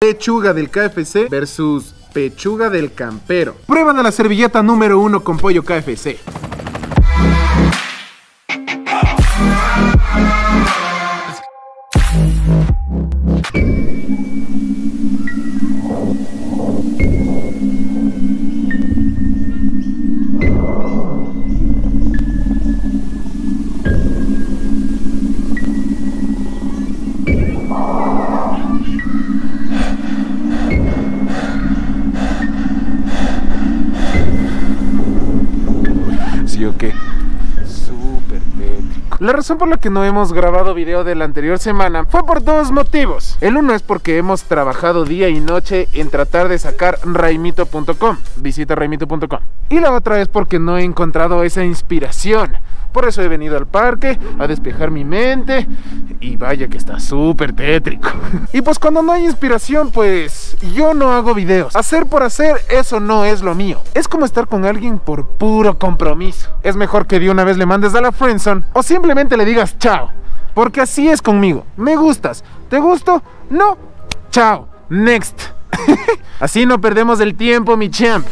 pechuga del KFC versus pechuga del campero. Prueba de la servilleta número 1 con pollo KFC. ¿Sí o qué? Súper tétrico. La razón por la que no hemos grabado video de la anterior semana fue por dos motivos. El uno es porque hemos trabajado día y noche en tratar de sacar raimito.com. Visita raimito.com. Y la otra es porque no he encontrado esa inspiración. Por eso he venido al parque a despejar mi mente. Y vaya que está súper tétrico. Y pues cuando no hay inspiración, pues yo no hago videos. Hacer por hacer, eso no es lo mío. Es como estar con alguien por puro compromiso. Es mejor que de una vez le mandes a la friendzone o simplemente le digas chao. Porque así es conmigo. Me gustas. ¿Te gusto? No. Chao. Next. Así no perdemos el tiempo, mi champ.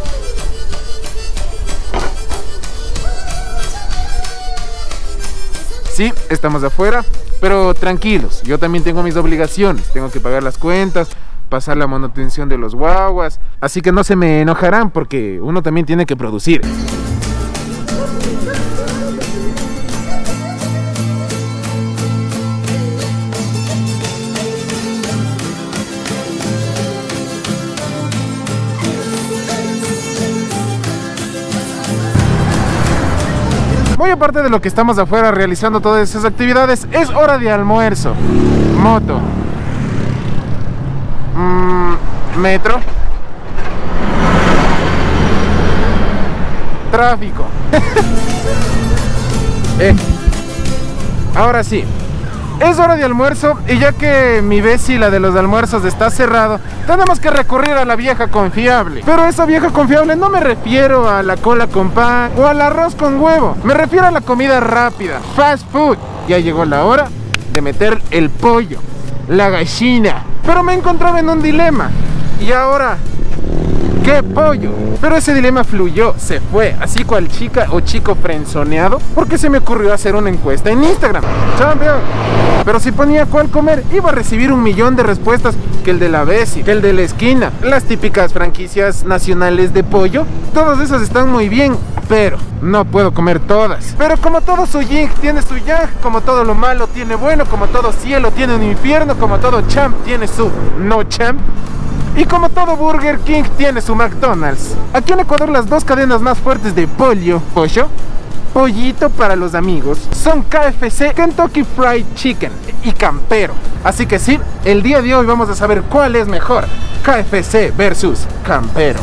Sí, estamos afuera, pero tranquilos, yo también tengo mis obligaciones. Tengo que pagar las cuentas, pasar la manutención de los guaguas. Así que no se me enojarán porque uno también tiene que producir. Muy aparte de lo que estamos afuera realizando todas esas actividades, es hora de almuerzo. Moto. Metro. Tráfico. Ahora sí. Es hora de almuerzo y ya que mi Bessie, la de los almuerzos, está cerrado, tenemos que recurrir a la vieja confiable. Pero esa vieja confiable no me refiero a la cola con pan o al arroz con huevo. Me refiero a la comida rápida, fast food. Ya llegó la hora de meter el pollo, la gallina. Pero me encontraba en un dilema. Y ahora, ¿qué pollo? Pero ese dilema fluyó, se fue, así cual chica o chico frenzoneado, porque se me ocurrió hacer una encuesta en Instagram. ¡Champion! Pero si ponía cuál comer, iba a recibir 1.000.000 de respuestas, que el de la Bessie, que el de la esquina, las típicas franquicias nacionales de pollo. Todas esas están muy bien, pero no puedo comer todas. Pero como todo su yin tiene su yang, como todo lo malo tiene bueno, como todo cielo tiene un infierno, como todo champ tiene su no champ, y como todo Burger King tiene su McDonald's. Aquí en Ecuador las dos cadenas más fuertes de pollo, pollito para los amigos, son KFC, Kentucky Fried Chicken y Campero. Así que sí, el día de hoy vamos a saber cuál es mejor, KFC versus Campero.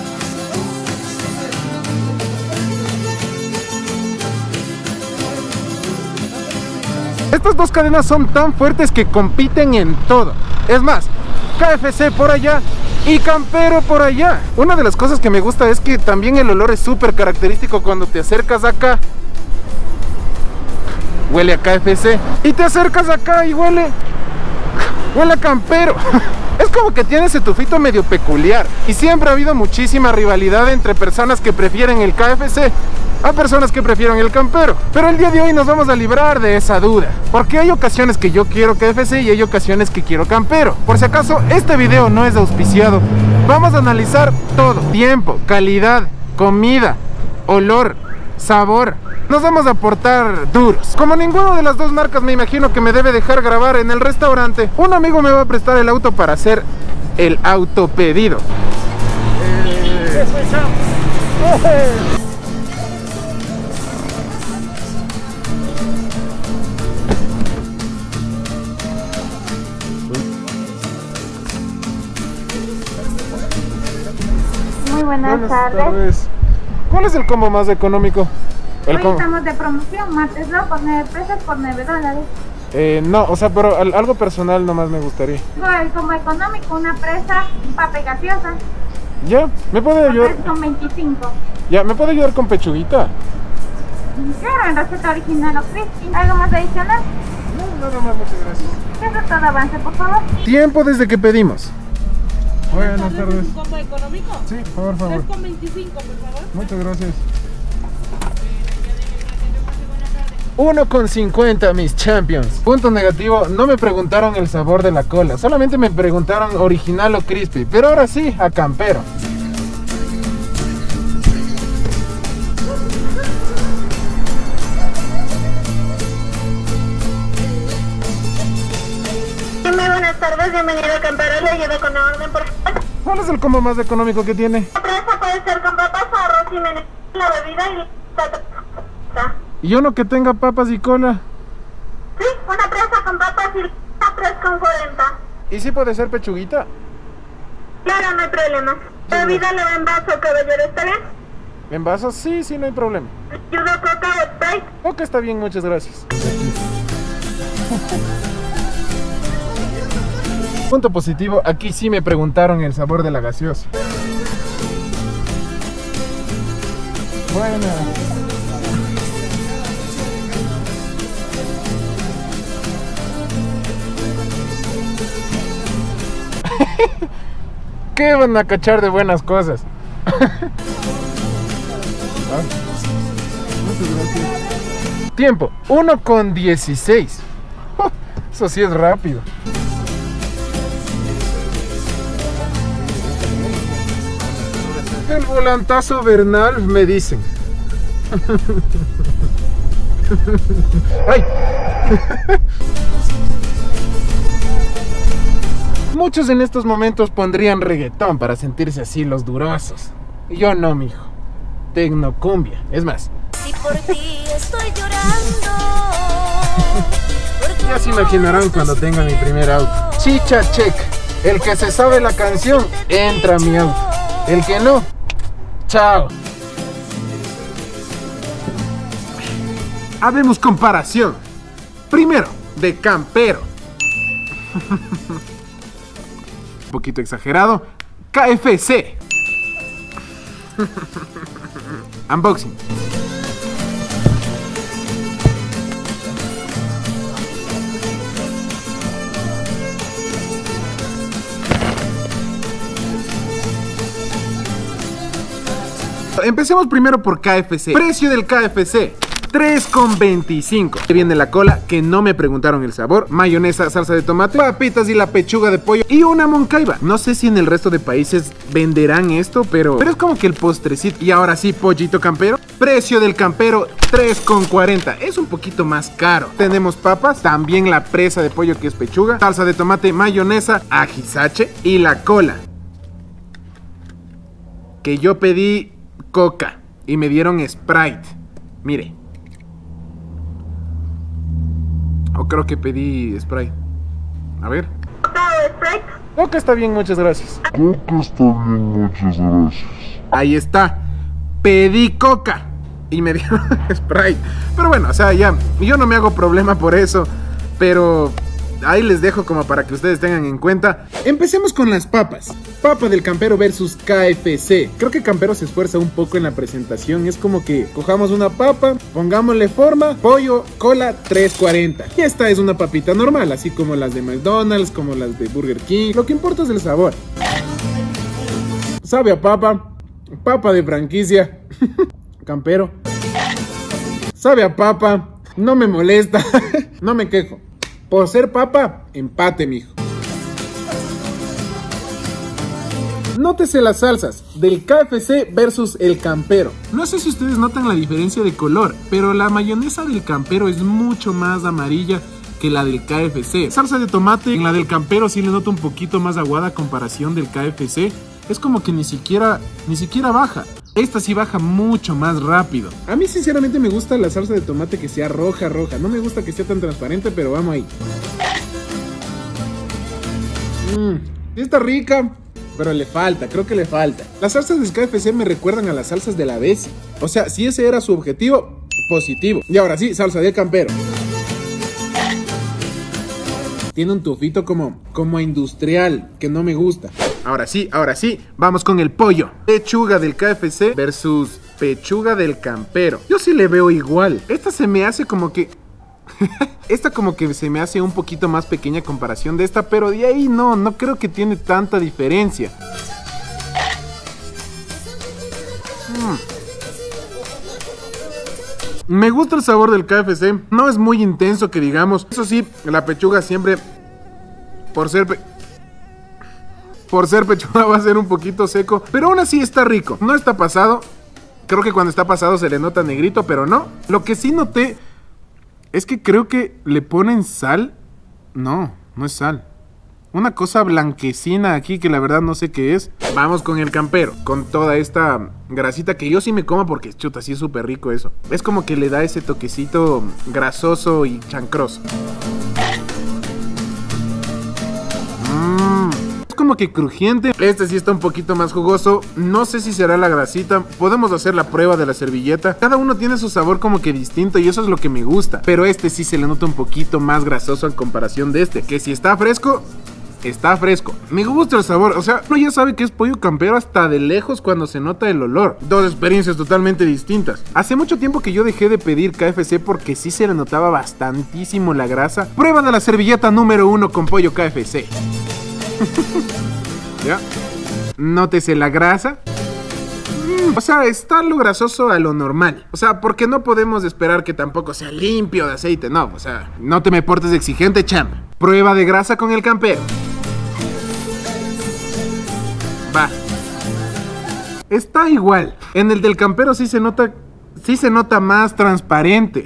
Estas dos cadenas son tan fuertes que compiten en todo. Es más, KFC por allá y Campero por allá. Una de las cosas que me gusta es que también el olor es súper característico. Cuando te acercas acá, huele a KFC. Y te acercas acá y huele a Campero. Es como que tiene ese tufito medio peculiar. Y siempre ha habido muchísima rivalidad entre personas que prefieren el KFC a personas que prefieren el Campero. Pero el día de hoy nos vamos a librar de esa duda, porque hay ocasiones que yo quiero KFC y hay ocasiones que quiero Campero. Por si acaso este video no es auspiciado, vamos a analizar todo: tiempo, calidad, comida, olor, sabor. Nos vamos a portar duros. Como ninguna de las dos marcas me imagino que me debe dejar grabar en el restaurante, un amigo me va a prestar el auto para hacer el autopedido. Muy buenas tardes. ¿Cuál es el combo más económico? Hoy estamos de promoción, martes, ¿no? Por 9 pesos por $9. No, o sea, pero algo personal nomás me gustaría. El combo económico, una presa, un papa gaseosa. ¿Ya? ¿Me puede ayudar? Son 25. ¿Ya? ¿Me puede ayudar con pechuguita? Claro, en receta original o crispy. ¿Algo más adicional? No, nada más, muchas gracias. ¿Qué es todo avance, por favor? Tiempo desde que pedimos. Buenas tardes. ¿Un combo económico? Sí, por favor. 3,25, por favor. Muchas gracias. 1,50 mis champions. Punto negativo, no me preguntaron el sabor de la cola, solamente me preguntaron original o crispy, pero ahora sí, a campero. Muy buenas tardes, bienvenido a Campero, le ayudo con la orden, por favor. ¿Cuál es el combo más económico que tiene? La presa puede ser con papas, arroz y menú, la bebida y la... Y uno que tenga papas y cola. Sí, una presa con papas y la 3,40. ¿Y si puede ser pechuguita? Claro, no hay problema. La bebida le va en vaso, caballero, ¿está bien? ¿En vasos? Sí, sí, no hay problema. ¿Ayudo coca o Sprite? Ok, está bien, muchas gracias. Punto positivo, aquí sí me preguntaron el sabor de la gaseosa. Buenas. ¿Qué van a cachar de buenas cosas? Tiempo, 1,16. Eso sí es rápido. El volantazo Bernal, me dicen. ¡Ay! Muchos en estos momentos pondrían reggaetón para sentirse así los durosos. Yo no, mijo. Tecnocumbia. Es más. Si por ti estoy llorando. Ya se imaginarán cuando tenga mi primer auto. Chicha check. El que se sabe la canción, entra a mi auto. El que no, chao. Habemos comparación. Primero, de campero. Un poquito exagerado. KFC. Unboxing. Empecemos primero por KFC. Precio del KFC, 3,25. Viene la cola, que no me preguntaron el sabor. Mayonesa, salsa de tomate, papitas y la pechuga de pollo y una moncaiba. No sé si en el resto de países venderán esto, pero es como que el postrecito. Y ahora sí, pollito campero. Precio del campero, 3,40. Es un poquito más caro. Tenemos papas, también la presa de pollo que es pechuga, salsa de tomate, mayonesa, ajisache y la cola, que yo pedí Coca y me dieron Sprite. Mire. O creo que pedí Sprite. A ver. ¿Coca o Sprite? Coca está bien, muchas gracias. Coca está bien, muchas gracias. Ahí está. Pedí Coca y me dieron Sprite. Pero bueno, o sea, ya, yo no me hago problema por eso. Pero ahí les dejo como para que ustedes tengan en cuenta. Empecemos con las papas. Papa del campero versus KFC. Creo que Campero se esfuerza un poco en la presentación. Es como que cojamos una papa, pongámosle forma, pollo, cola, 3,40. Y esta es una papita normal, así como las de McDonald's, como las de Burger King. Lo que importa es el sabor. Sabe a papa. Papa de franquicia. Campero. Sabe a papa. No me molesta. No me quejo. Por ser papa, empate, mijo. Nótese las salsas del KFC versus el campero. No sé si ustedes notan la diferencia de color, pero la mayonesa del campero es mucho más amarilla que la del KFC. Salsa de tomate en la del campero sí le noto un poquito más aguada a comparación del KFC. Es como que ni siquiera baja. Esta sí baja mucho más rápido. A mí sinceramente me gusta la salsa de tomate que sea roja. No me gusta que sea tan transparente, pero vamos ahí. Sí está rica, pero le falta, creo que le falta. Las salsas del KFC me recuerdan a las salsas de la Bessie. O sea, si ese era su objetivo, positivo. Y ahora sí, salsa de campero. Tiene un tufito como industrial, que no me gusta. Ahora sí, vamos con el pollo. Pechuga del KFC versus pechuga del campero. Yo sí le veo igual. Esta se me hace como que Esta como que se me hace un poquito más pequeña a comparación de esta, pero de ahí no creo que tiene tanta diferencia. Me gusta el sabor del KFC, no es muy intenso que digamos. Eso sí, la pechuga siempre, por ser pechuga va a ser un poquito seco, pero aún así está rico. No está pasado, creo que cuando está pasado se le nota negrito, pero no. Lo que sí noté es que creo que le ponen sal. No es sal. Una cosa blanquecina aquí que la verdad no sé qué es. Vamos con el campero, con toda esta grasita que yo sí me como porque chuta, sí es súper rico eso. Es como que le da ese toquecito grasoso y chancroso. Es como que crujiente. Este sí está un poquito más jugoso. No sé si será la grasita. Podemos hacer la prueba de la servilleta. Cada uno tiene su sabor como que distinto y eso es lo que me gusta. Pero este sí se le nota un poquito más grasoso en comparación de este, que si está fresco, está fresco. Me gusta el sabor, o sea, uno ya sabe que es pollo campero hasta de lejos cuando se nota el olor. Dos experiencias totalmente distintas. Hace mucho tiempo que yo dejé de pedir KFC porque sí se le notaba bastantísimo la grasa. Prueba de la servilleta número 1 con pollo KFC. ¿Ya? Nótese la grasa. O sea, está lo grasoso a lo normal. O sea, porque no podemos esperar que tampoco sea limpio de aceite. No, o sea, no te me portes exigente, cham. Prueba de grasa con el campero. Va. Está igual. En el del campero sí se nota más transparente.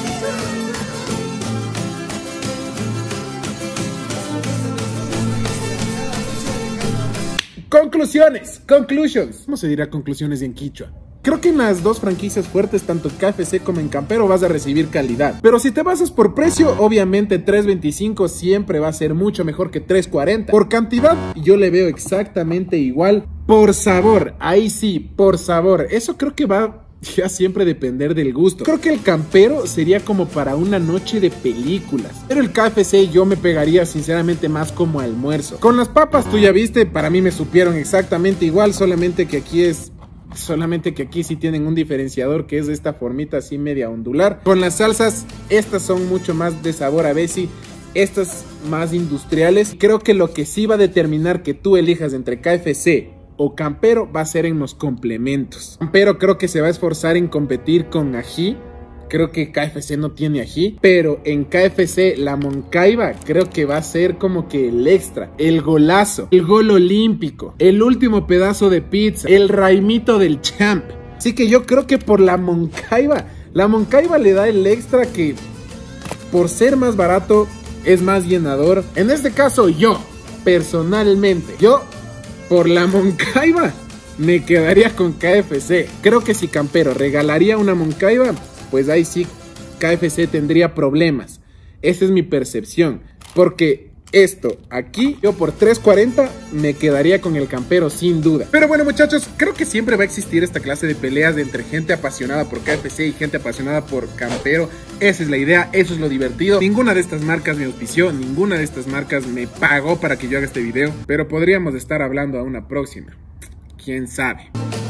Conclusions. ¿Cómo se dirá conclusiones en quichua? Creo que en las dos franquicias fuertes, tanto en KFC como en Campero, vas a recibir calidad. Pero si te basas por precio, obviamente $3.25 siempre va a ser mucho mejor que $3.40. Por cantidad, yo le veo exactamente igual. Por sabor, ahí sí, por sabor. Eso creo que va ya siempre depender del gusto. Creo que el Campero sería como para una noche de películas, pero el KFC yo me pegaría sinceramente más como almuerzo. Con las papas, tú ya viste, para mí me supieron exactamente igual, solamente que aquí sí tienen un diferenciador que es de esta formita así media ondular. Con las salsas, estas son mucho más de sabor a Bessie, estas más industriales. Creo que lo que sí va a determinar que tú elijas entre KFC o Campero va a ser en los complementos. Campero creo que se va a esforzar en competir con ají. Creo que KFC no tiene ají, pero en KFC la Moncaiba creo que va a ser como que el extra, el golazo, el gol olímpico, el último pedazo de pizza, el raimito del champ. Así que yo creo que por la Moncaiba le da el extra que por ser más barato es más llenador. En este caso yo, personalmente, por la Moncaiba me quedaría con KFC. Creo que si Campero regalaría una Moncaiba, pues ahí sí KFC tendría problemas. Esa es mi percepción. Porque esto aquí, yo por $3.40 me quedaría con el Campero sin duda. Pero bueno, muchachos, creo que siempre va a existir esta clase de peleas entre gente apasionada por KFC y gente apasionada por Campero. Esa es la idea, eso es lo divertido. Ninguna de estas marcas me auspició, ninguna de estas marcas me pagó para que yo haga este video, pero podríamos estar hablando a una próxima. ¿Quién sabe?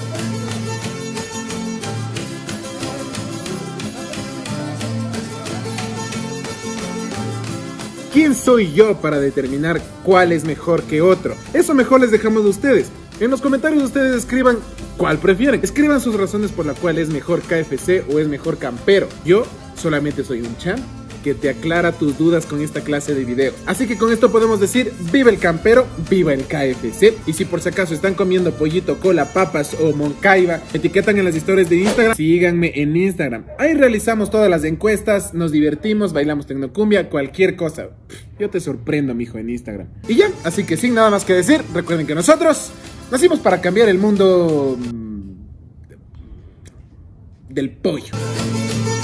¿Quién soy yo para determinar cuál es mejor que otro? Eso mejor les dejamos a ustedes. En los comentarios ustedes escriban cuál prefieren. Escriban sus razones por la cual es mejor KFC o es mejor Campero. Yo solamente soy un champ que te aclara tus dudas con esta clase de videos. Así que con esto podemos decir, viva el Campero, viva el KFC. Y si por si acaso están comiendo pollito, cola, papas o Moncaiba, etiquetan en las historias de Instagram, síganme en Instagram. Ahí realizamos todas las encuestas, nos divertimos, bailamos tecnocumbia, cualquier cosa. Yo te sorprendo, mijo, en Instagram. Y ya, así que sin nada más que decir, recuerden que nosotros nacimos para cambiar el mundo del pollo.